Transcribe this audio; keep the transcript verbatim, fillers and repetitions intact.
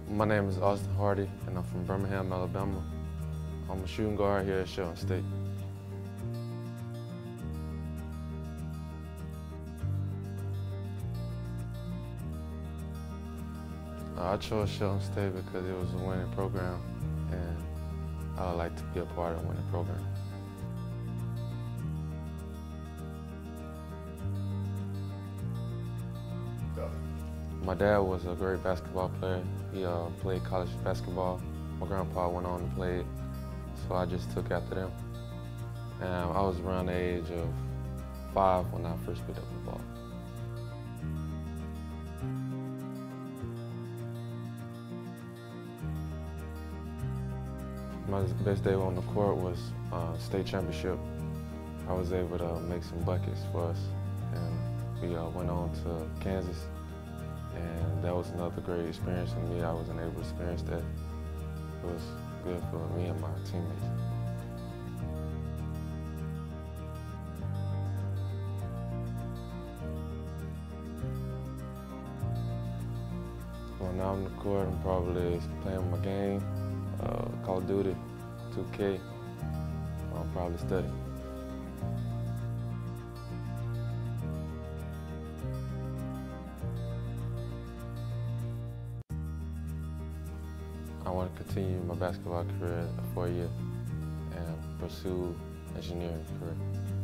My name is Austin Hardy, and I'm from Birmingham, Alabama. I'm a shooting guard here at Shelton State. Uh, I chose Shelton State because it was a winning program, and I would like to be a part of a winning program. My dad was a great basketball player. He uh, played college basketball. My grandpa went on to play it, so I just took after them. And I was around the age of five when I first picked up the ball. My best day on the court was uh, state championship. I was able to make some buckets for us, and we uh, went on to Kansas. And that was another great experience for me. I wasn't able to experience that. It was good for me and my teammates. When I'm on the court, I'm probably playing my game, uh, Call of Duty, two K. I'm probably studying. I want to continue my basketball career for a year and pursue engineering career.